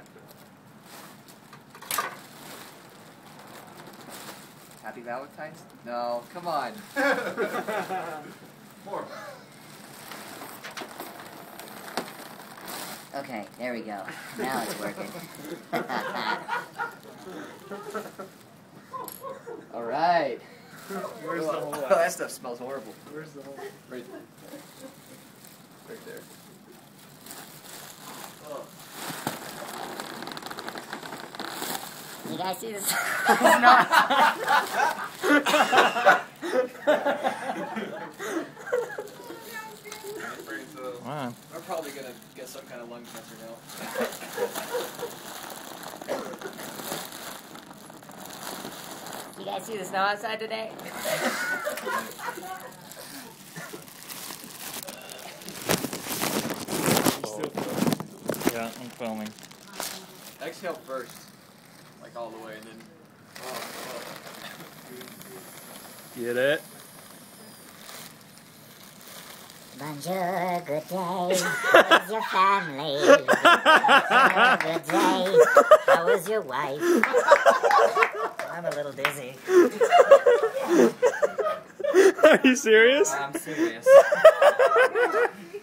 Happy Valentine's? No, come on. More. Okay, there we go. Now it's working. All right. Where's the hole Oh, at? that stuff smells horrible. Where's the hole? Right there. Oh. You guys see this? Wow. I'm probably gonna get some kind of lung cancer now. You guys see the snow outside today? Yeah, I'm filming. Exhale first, like all the way, and then. Oh. Get it? Bonjour, good day. How is your family? Bonjour, good day. How is your wife? I'm a little dizzy. Are you serious? I'm serious.